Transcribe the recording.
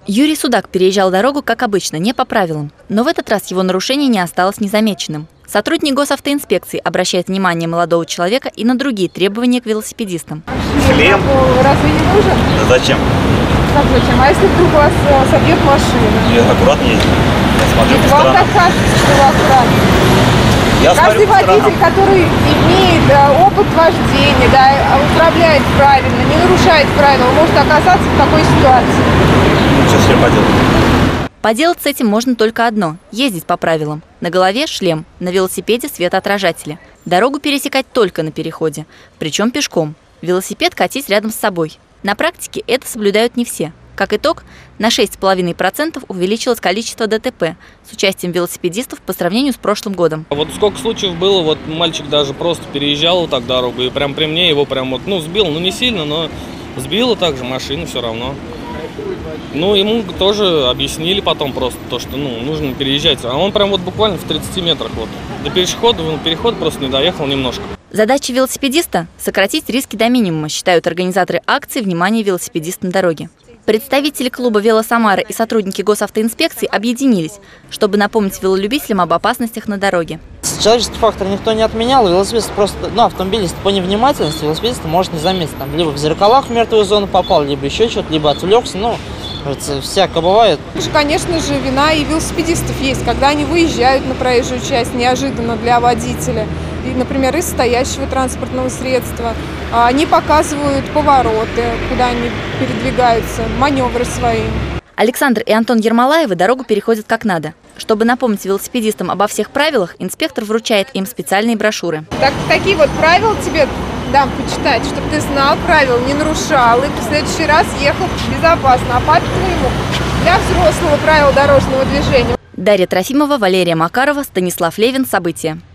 Юрий Судак переезжал дорогу, как обычно, не по правилам. Но в этот раз его нарушение не осталось незамеченным. Сотрудник госавтоинспекции обращает внимание молодого человека и на другие требования к велосипедистам. Шлем. Разве не нужен? Да зачем? Как зачем? А если вдруг вас собьет машина? Я аккуратно ездил. Я смотрю по Вам сторонам. так кажется, что вы аккуратны. Я Каждый смотрю по сторонам. водитель, который имеет опыт вождения, управляет правильно, не нарушает правила, может оказаться в такой ситуации. Что с ним поделать? Поделать с этим можно только одно – ездить по правилам. На голове шлем, на велосипеде светоотражатели. Дорогу пересекать только на переходе, причем пешком. Велосипед катить рядом с собой. На практике это соблюдают не все. Как итог, на 6,5% увеличилось количество ДТП с участием велосипедистов по сравнению с прошлым годом. Вот сколько случаев было, вот мальчик даже просто переезжал вот так дорогу, и прям при мне его прям вот, сбил, не сильно, но сбила также машину все равно. Ему тоже объяснили потом просто то, что нужно переезжать. А он прям вот буквально в 30 метрах вот. До перехода, переход просто не доехал немножко. Задача велосипедиста – сократить риски до минимума, считают организаторы акции «Внимание, велосипедист на дороге». Представители клуба «Велосамара» и сотрудники госавтоинспекции объединились, чтобы напомнить велолюбителям об опасностях на дороге. Человеческий фактор никто не отменял, велосипедист просто, автомобилист по невнимательности велосипедист может не заметить, либо в зеркалах в мертвую зону попал, либо еще что-то, либо отвлекся, всякое бывает. Конечно же, вина и велосипедистов есть, когда они выезжают на проезжую часть неожиданно для водителя, например, из стоящего транспортного средства. Они показывают повороты, куда они передвигаются, маневры свои. Александр и Антон Ермолаевы дорогу переходят как надо. Чтобы напомнить велосипедистам обо всех правилах, инспектор вручает им специальные брошюры. Такие вот правила тебе дам почитать, чтобы ты знал правила, не нарушал и в следующий раз ехал безопасно. А папе твоему для взрослого правила дорожного движения. Дарья Трофимова, Валерия Макарова, Станислав Левин. События.